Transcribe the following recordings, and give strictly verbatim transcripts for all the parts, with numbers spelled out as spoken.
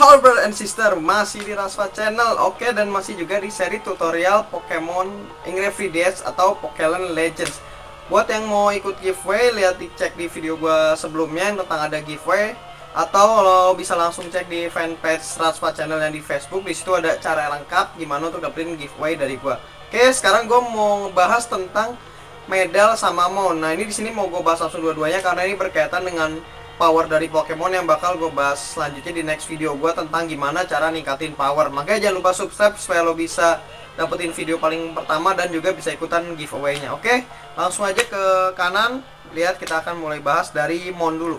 Halo brother and sister, masih di Rasfa Channel. Oke, dan masih juga di seri tutorial Pokemon Ingrid D S atau Pokemon Legends. Buat yang mau ikut giveaway, lihat dicek di video gua sebelumnya yang tentang ada giveaway, atau lo bisa langsung cek di fanpage Rasfa Channel yang di Facebook. Di situ ada cara lengkap gimana untuk dapetin giveaway dari gua. Oke, sekarang gua mau bahas tentang medal sama mon. Nah, ini di sini mau gua bahas langsung dua-duanya karena ini berkaitan dengan power dari Pokemon yang bakal gue bahas selanjutnya di next video gue tentang gimana cara ningkatin power. Makanya jangan lupa subscribe supaya lo bisa dapetin video paling pertama dan juga bisa ikutan giveaway-nya. Oke, langsung aja ke kanan. Lihat, kita akan mulai bahas dari mon dulu.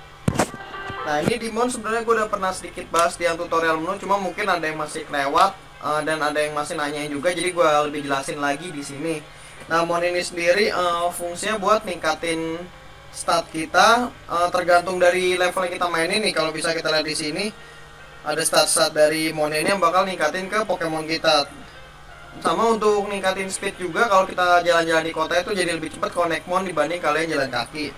Nah, ini di mon sebenarnya gue udah pernah sedikit bahas di yang tutorial menu, cuma mungkin ada yang masih kelewat uh, dan ada yang masih nanyain juga, jadi gue lebih jelasin lagi di sini. Nah, mon ini sendiri uh, fungsinya buat ningkatin stat kita, uh, tergantung dari level yang kita mainin nih. Kalau bisa kita lihat di sini ada stat-stat dari mon ini yang bakal ningkatin ke Pokemon kita. Sama untuk ningkatin speed juga, kalau kita jalan-jalan di kota itu jadi lebih cepat connect mon dibanding kalian jalan kaki.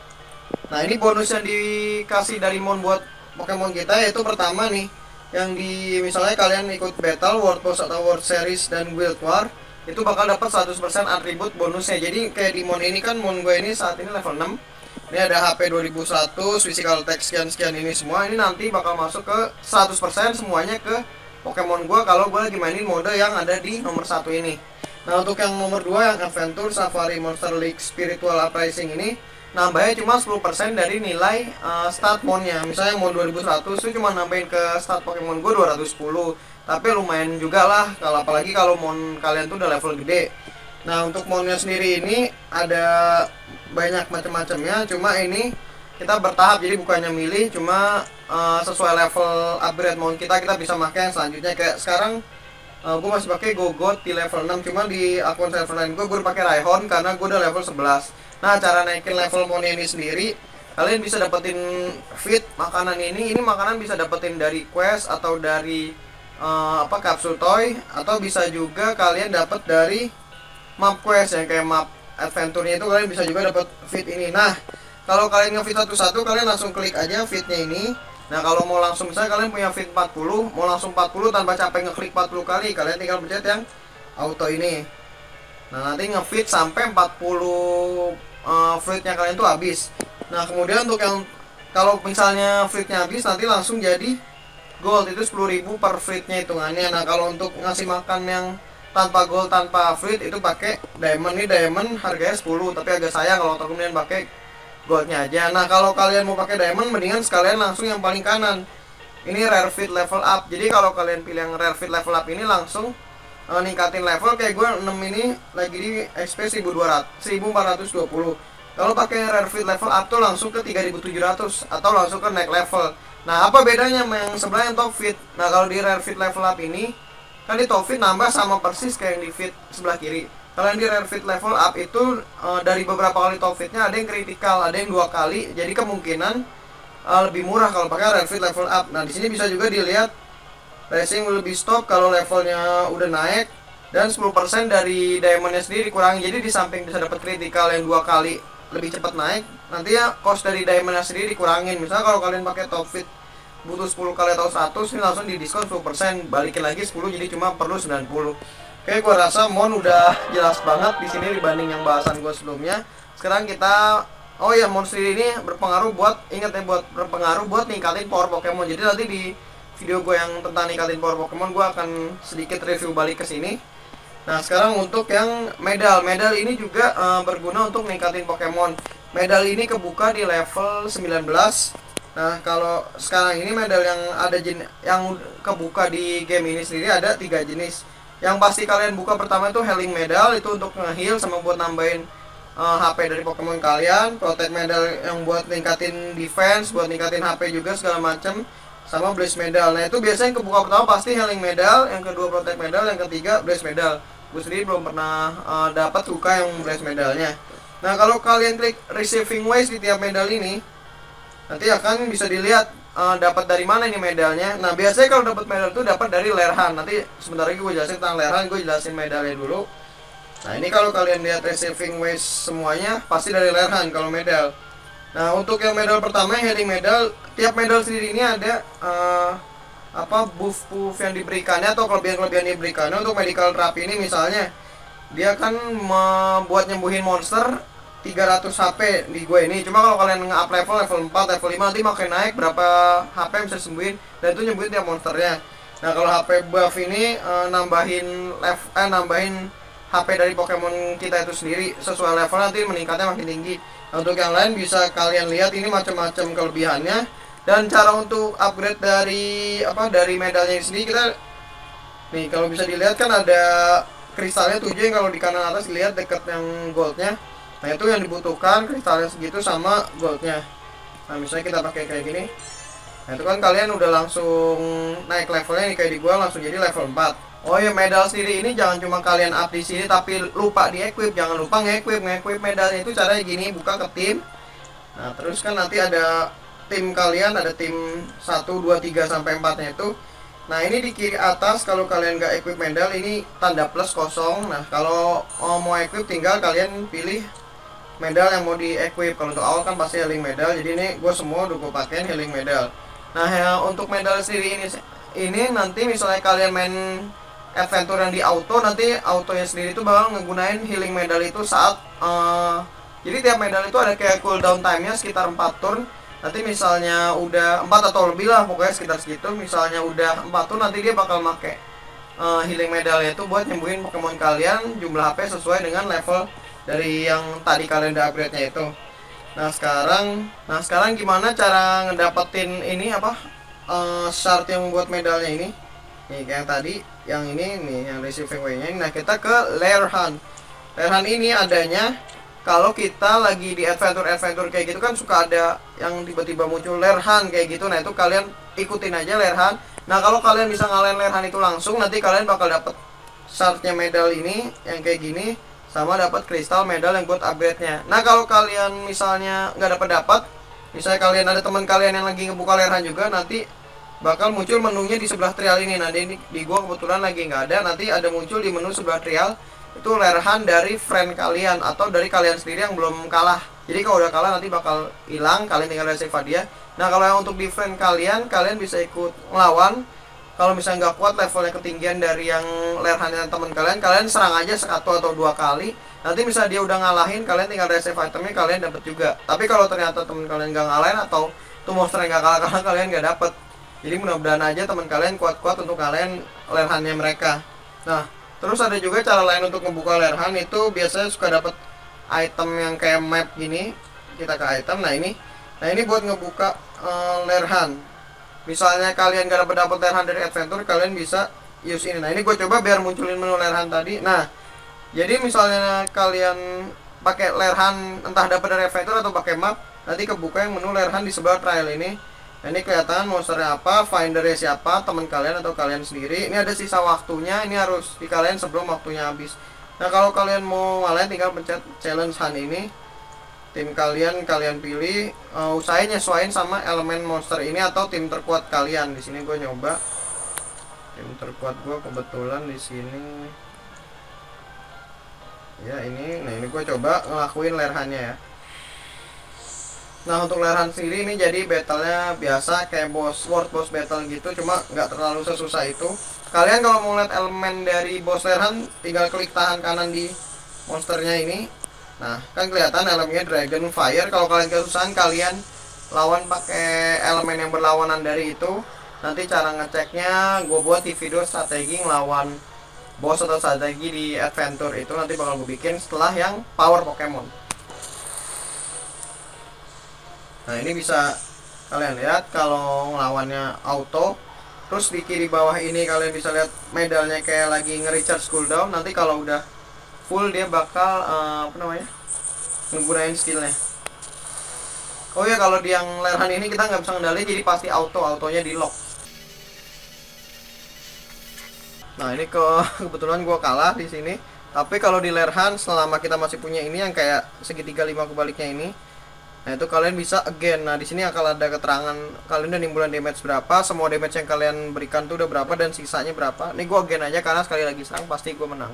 Nah, ini bonus yang dikasih dari mon buat Pokemon kita yaitu pertama nih, yang di misalnya kalian ikut battle, world post atau world series dan guild war, itu bakal dapat seratus persen atribut bonusnya. Jadi kayak di mon ini kan, mon gue ini saat ini level enam. Ini ada H P dua ribu seratus, physical attack sekian-sekian, ini semua ini nanti bakal masuk ke seratus persen semuanya ke Pokemon gue kalau gue lagi mainin mode yang ada di nomor satu ini. Nah, untuk yang nomor dua, yang Adventure Safari Monster League Spiritual Uprising ini, nambahnya cuma sepuluh persen dari nilai uh, stat monnya. Misalnya mon dua ribu seratus itu cuma nambahin ke stat Pokemon gue dua ratus sepuluh, tapi lumayan juga lah, kalau apalagi kalau mon kalian tuh udah level gede. Nah, untuk monnya sendiri ini ada banyak macam-macamnya, cuma ini kita bertahap, jadi bukannya milih, cuma uh, sesuai level upgrade mon kita, kita bisa pakai yang selanjutnya. Kayak sekarang uh, gue masih pakai Gogot di level enam, cuma di akun server lain gue gue pakai Raihon karena gue udah level sebelas. Nah, cara naikin level mon ini sendiri, kalian bisa dapetin feed makanan ini. Ini makanan bisa dapetin dari quest atau dari uh, apa kapsul toy, atau bisa juga kalian dapat dari map quest yang kayak map adventure-nya itu, kalian bisa juga dapat feed ini. Nah, kalau kalian nge-feed satu-satu, kalian langsung klik aja feednya ini. Nah, kalau mau langsung, misalnya kalian punya feed empat puluh, mau langsung empat puluh tanpa capek ngeklik empat puluh kali, kalian tinggal pencet yang auto ini. Nah, nanti nge-feed sampai empat puluh uh, feednya kalian tuh habis. Nah, kemudian untuk yang kalau misalnya feednya habis, nanti langsung jadi gold, itu sepuluh ribu per feednya hitungannya. Nah, kalau untuk ngasih makan yang tanpa gold, tanpa feed, itu pakai diamond. Ini diamond harganya sepuluh, tapi agak sayang kalau kemudian pakai goldnya aja. Nah, kalau kalian mau pakai diamond, mendingan sekalian langsung yang paling kanan. Ini rare feed level up. Jadi kalau kalian pilih yang rare feed level up ini, langsung uh, ningkatin level. Kayak gue enam ini lagi di X P seribu empat ratus dua puluh. Kalau pakai rare feed level up tuh langsung ke tiga ribu tujuh ratus atau langsung ke naik level. Nah, apa bedanya sama yang sebelah yang top feed? Nah, kalau di rare feed level up ini kan di top feed nambah sama persis kayak yang di feed sebelah kiri. Kalau yang di rare feed level up itu uh, dari beberapa kali top feednya ada yang kritikal, ada yang dua kali. Jadi kemungkinan uh, lebih murah kalau pakai rare feed level up. Nah, di sini bisa juga dilihat racing will be stop kalau levelnya udah naik, dan sepuluh persen dari diamondnya sendiri dikurangi. Jadi di samping bisa dapat kritikal yang dua kali lebih cepat naik, nanti ya cost dari diamondnya sendiri dikurangin. Misalnya kalau kalian pakai top feed butuh sepuluh kali atau seratus, ini langsung di diskon sepuluh persen, balikin lagi sepuluh, jadi cuma perlu sembilan puluh. Oke, gua rasa mon udah jelas banget di sini dibanding yang bahasan gua sebelumnya. Sekarang kita, oh ya, mon sendiri ini berpengaruh buat, ingat ya, buat berpengaruh buat ningkatin power Pokemon. Jadi nanti di video gue yang tentang ningkatin power Pokemon, gua akan sedikit review balik ke sini. Nah, sekarang untuk yang medal, medal ini juga uh, berguna untuk ningkatin Pokemon. Medal ini kebuka di level sembilan belas. Nah, kalau sekarang ini medal yang ada jen yang kebuka di game ini sendiri ada tiga jenis. Yang pasti kalian buka pertama itu healing medal, itu untuk nge-heal sama buat nambahin uh, H P dari Pokemon kalian. Protect medal yang buat ningkatin defense, buat ningkatin H P juga segala macam. Sama blaze medal. Nah, itu biasanya yang kebuka pertama pasti healing medal, yang kedua protect medal, yang ketiga blaze medal. Gue sendiri belum pernah uh, dapat buka yang blaze medalnya. Nah, kalau kalian klik receiving ways di tiap medal ini, nanti akan bisa dilihat uh, dapat dari mana ini medalnya. Nah, biasanya kalau dapat medal itu dapat dari Lerhan. Nanti sebentar lagi gue jelasin tentang Lerhan, gue jelasin medalnya dulu. Nah, ini kalau kalian lihat receiving ways semuanya pasti dari Lerhan kalau medal. Nah, untuk yang medal pertama, yang healing medal, tiap medal sendiri ini ada uh, apa buff-buff yang diberikannya atau kelebihan-kelebihan yang diberikannya. Untuk medical therapy ini misalnya dia kan membuat nyembuhin monster tiga ratus H P di gue ini. Cuma kalau kalian nge-up level level empat, level lima nanti makin naik berapa H P yang bisa sembuhin, dan itu nyembuhin tiap monsternya. Nah, kalau H P buff ini e, nambahin level eh nambahin H P dari Pokemon kita itu sendiri sesuai level, nanti meningkatnya makin tinggi. Nah, untuk yang lain bisa kalian lihat ini macam-macam kelebihannya. Dan cara untuk upgrade dari apa dari medalnya ini sendiri, kita nih kalau bisa dilihat kan ada kristalnya tujuh yang kalau di kanan atas lihat dekat yang goldnya. Nah, itu yang dibutuhkan kristalnya segitu sama goldnya. Nah, misalnya kita pakai kayak gini, nah itu kan kalian udah langsung naik levelnya nih, kayak di gua langsung jadi level empat. Oh ya, medal sendiri ini jangan cuma kalian up di sini tapi lupa di equip. Jangan lupa nge-equip. Nge-equip medalnya itu caranya gini, buka ke tim. Nah, terus kan nanti ada tim kalian, ada tim satu, dua, tiga sampai empat-nya itu. Nah, ini di kiri atas kalau kalian nggak equip medal ini tanda plus kosong. Nah, kalau mau equip tinggal kalian pilih medal yang mau di equip. Kalau untuk awal kan pasti healing medal, jadi ini gue semua udah gue pakein healing medal. Nah, ya, untuk medal sendiri ini ini nanti misalnya kalian main adventure yang di auto, nanti autonya sendiri itu bakal ngegunain healing medal itu saat uh, jadi tiap medal itu ada kayak cooldown time-nya sekitar empat turn. Nanti misalnya udah empat atau lebih lah, pokoknya sekitar segitu. Misalnya udah empat turn, nanti dia bakal make uh, healing medalnya itu buat nyembuhin Pokemon kalian jumlah H P sesuai dengan level dari yang tadi kalian udah upgrade-nya itu. Nah, sekarang nah sekarang gimana cara ngedapetin ini apa uh, shard yang membuat medalnya ini? Nih kayak yang tadi, yang ini nih yang receiving way-nya. Nah, kita ke Lair Hunt. Lair Hunt ini adanya kalau kita lagi di adventure-adventure kayak gitu kan suka ada yang tiba-tiba muncul Lair Hunt kayak gitu. Nah, itu kalian ikutin aja Lair Hunt. Nah, kalau kalian bisa ngalahin Lair Hunt itu langsung, nanti kalian bakal dapet shardnya medal ini yang kayak gini, sama dapat kristal medal yang buat upgrade-nya. Nah, kalau kalian misalnya nggak dapat dapat, misalnya kalian ada teman kalian yang lagi ngebuka Lair Hunt juga, nanti bakal muncul menunya di sebelah trial ini. Nah, di, di gua kebetulan lagi nggak ada, nanti ada muncul di menu sebelah trial itu Lair Hunt dari friend kalian atau dari kalian sendiri yang belum kalah. Jadi kalau udah kalah nanti bakal hilang, kalian tinggal save dia. Nah, kalau yang untuk di friend kalian, kalian bisa ikut ngelawan. Kalau misalnya nggak kuat levelnya ketinggian dari yang Lair Hunt teman kalian, kalian serang aja satu atau dua kali. Nanti misalnya dia udah ngalahin, kalian tinggal resave itemnya, kalian dapat juga. Tapi kalau ternyata teman kalian nggak ngalahin atau tuh monster yang nggak kalah-kalah, kalian nggak dapat. Jadi mudah-mudahan aja teman kalian kuat-kuat untuk kalian Lair Hunt-nya mereka. Nah, terus ada juga cara lain untuk membuka Lair Hunt, itu biasanya suka dapat item yang kayak map gini. Kita ke item. Nah, ini. Nah, ini buat ngebuka uh, Lair Hunt. Misalnya kalian gak dapat dapat Lair Hunt dari adventure, kalian bisa use ini. Nah, ini gue coba biar munculin menu Lair Hunt tadi. Nah, jadi misalnya kalian pakai Lair Hunt entah dapat dari adventure atau pakai map, nanti kebuka yang menu Lair Hunt di sebelah trial ini. Nah, ini kelihatan monsternya apa, findernya siapa, teman kalian atau kalian sendiri. Ini ada sisa waktunya, ini harus di kalian sebelum waktunya habis. Nah, kalau kalian mau ngalahin tinggal pencet challenge hunt ini. Tim kalian kalian pilih, uh, usahain nyesuaiin sama elemen monster ini atau tim terkuat kalian. Di sini gue nyoba tim terkuat gue kebetulan di sini. Ya, ini. Nah, ini gue coba ngelakuin Lair Hunt-nya ya. Nah, untuk Lair Hunt sendiri ini jadi battlenya biasa kayak boss world boss battle gitu, cuma nggak terlalu sesusah itu. Kalian kalau mau lihat elemen dari boss Lair Hunt, tinggal klik tahan kanan di monsternya ini. Nah, kan kelihatan elemennya Dragon Fire. Kalau kalian kesusahan, kalian lawan pakai elemen yang berlawanan dari itu. Nanti cara ngeceknya gue buat di video strategi ngelawan boss atau strategi di adventure itu, nanti bakal gue bikin setelah yang power Pokemon. Nah, ini bisa kalian lihat kalau ngelawannya auto. Terus di kiri bawah ini kalian bisa lihat medalnya kayak lagi nge-recharge cooldown. Nanti kalau udah full dia bakal uh, apa namanya nggunain skillnya. Oh ya, kalau di yang Lair Hunt ini kita nggak bisa ngendalin, jadi pasti auto autonya di lock. Nah, ini ke kebetulan gua kalah di sini. Tapi kalau di Lair Hunt selama kita masih punya ini yang kayak segitiga lima kebaliknya ini, nah itu kalian bisa again. Nah, di sini akan ada keterangan kalian udah nimbulan damage berapa, semua damage yang kalian berikan tuh udah berapa dan sisanya berapa. Ini gua again aja karena sekali lagi serang pasti gua menang.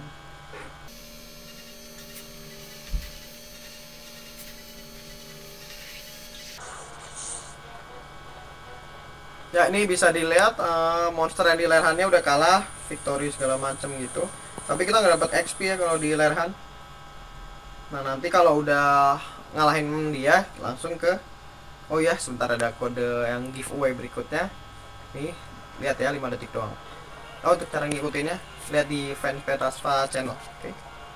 Ya ini bisa dilihat uh, monster yang di lerhannya udah kalah, victory segala macem gitu. Tapi kita nggak dapat X P ya kalau di lerhan. Nah nanti kalau udah ngalahin dia langsung ke, oh ya sebentar ada kode yang giveaway berikutnya. Nih lihat ya, lima detik doang. Oh untuk cara ngikutinnya lihat di fanpage Rasva channel. Oke. Okay.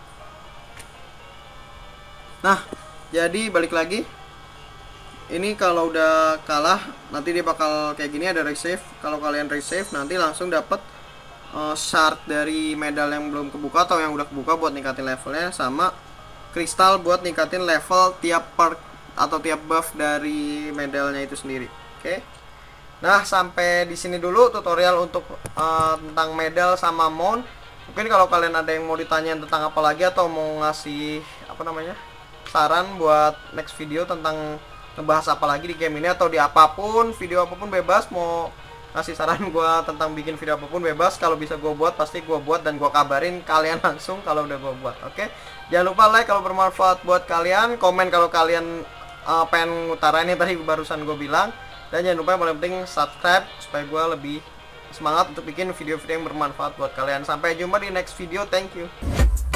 Nah jadi balik lagi. Ini kalau udah kalah nanti dia bakal kayak gini, ada resave. Kalau kalian resave nanti langsung dapat uh, shard dari medal yang belum kebuka atau yang udah kebuka buat ningkatin levelnya, sama kristal buat ningkatin level tiap perk atau tiap buff dari medalnya itu sendiri. Oke. Okay? Nah, sampai di sini dulu tutorial untuk uh, tentang medal sama mount. Mungkin kalau kalian ada yang mau ditanyain tentang apa lagi atau mau ngasih apa namanya? saran buat next video tentang ngebahas apa lagi di game ini atau di apapun, video apapun bebas, mau ngasih saran gue tentang bikin video apapun bebas. Kalau bisa gue buat pasti gue buat dan gue kabarin kalian langsung kalau udah gue buat. Oke, jangan lupa like kalau bermanfaat buat kalian, komen kalau kalian uh, pengen ngutarain yang tadi barusan gue bilang, dan jangan lupa yang paling penting subscribe supaya gue lebih semangat untuk bikin video-video yang bermanfaat buat kalian. Sampai jumpa di next video, thank you.